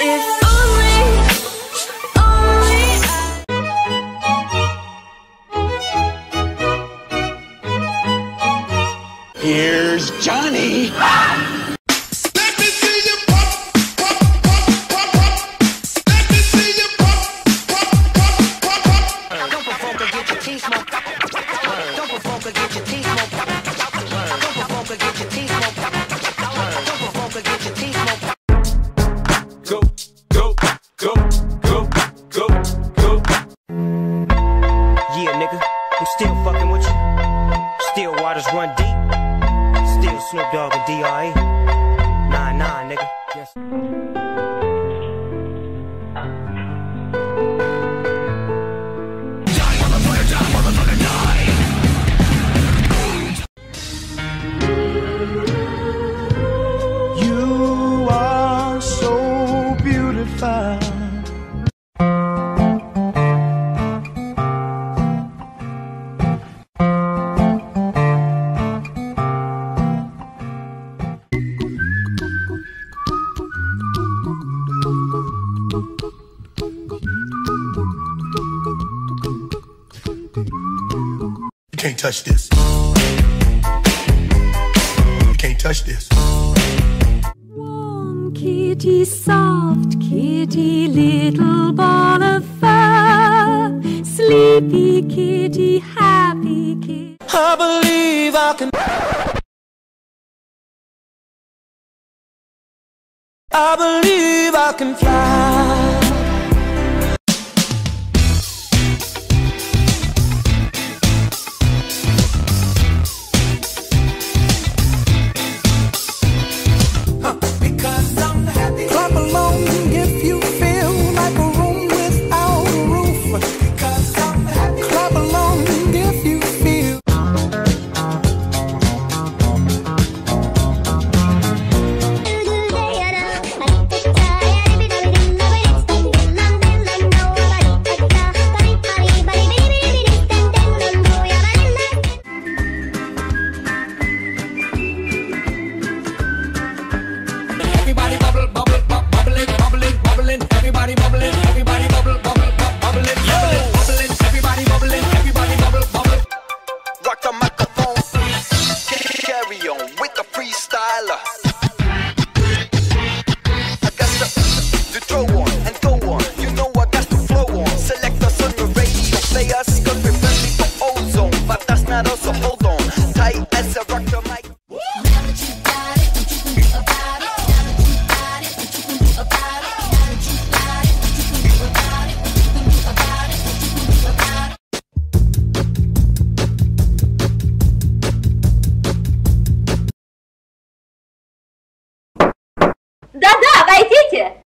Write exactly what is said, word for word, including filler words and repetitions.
If only, only I... Here's Johnny. Let me see you pop, pop, pop, pop, pop. Let me see you pop, pop, pop, pop, pop. Don't provoke or get your teeth smoked. Don't provoke or get your teeth smoked. Don't provoke or get your teeth smoked. Don't provoke or get your teeth smoked. Go, go, go, go, go, go. Yeah, nigga, I'm still fucking with you. Still waters run deep. Still Snoop Dogg and D R E. Nah, nah, nigga. Yes. You are so beautiful. You can't touch this. You can't touch this. Warm kitty, soft kitty, little ball of fur. Sleepy kitty, happy kitty. I believe I can. I believe I can fly. Clap along if you feel like a room without a roof. Clap along if you feel. Everybody bubble, bubble, bubble, bubbling, bubbling, bubbling. Everybody bubbling, everybody bubble, bubble, bubble, bubbling, bubbling, bubbling. Everybody bubbling, everybody bubble, bubble. Rock the microphone, carry on with the freestyler. I got to, to throw on and go on. You know I got to flow on. Select us on your radio, play us cause we're friendly for ozone. But that's not us, so hold on. Tight as a rock the mic. Да-да, войдите!